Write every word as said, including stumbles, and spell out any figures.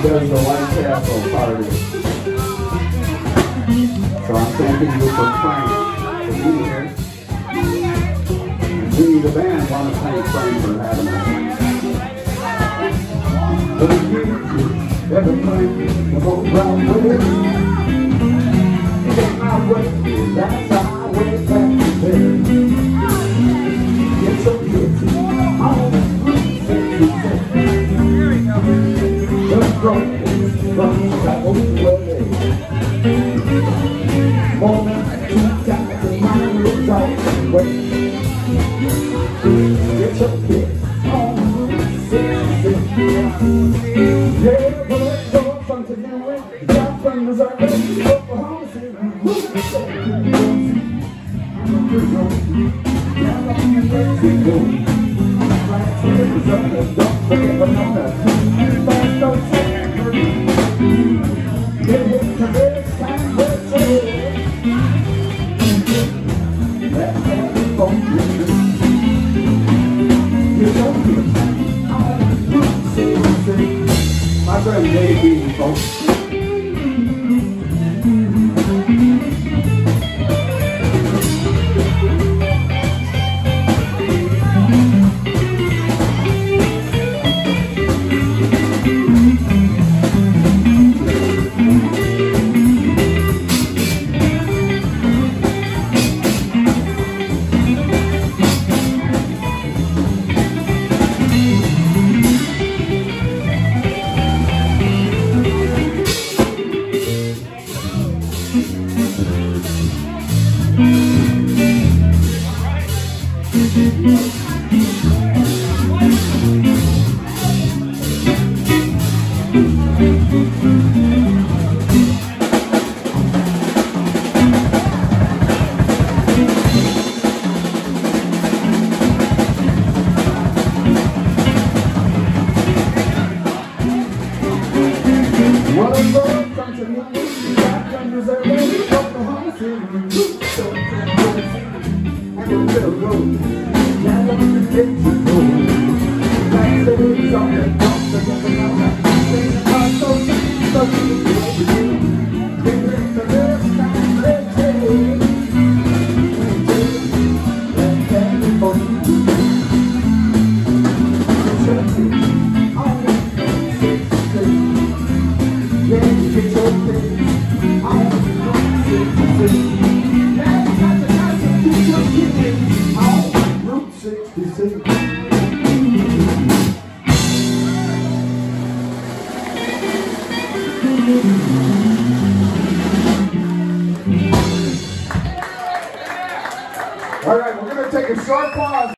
does the White Castle party. So I'm thanking you for Frank for being here. And we, the band, want to thank Frank for having us. But if you ever Frank, the whole round with it, it ain't my way, that's how I wait back to bed. Get so busy, all the things that you say. Just broken from that old way. More than two times a mile looks all the way. Get your kids on sixty. Yeah, but let's go from to do it. Down from Missouri, Oklahoma City. My friend Dave Beaton, folks. What a road from to me, back from Missouri, Oklahoma City. So and a little road, now I'm in the place to go. Like the wheels on the top, the jumping on the car, so sick, so sick, so sick. They bring the first time, let's say, let's have it for you. It's your thing, all the things to say. Yeah, you get your thing, all the things to say. Yeah, you got to, got to keep your kid all Route sixty-six. All right, we're going to take a short pause.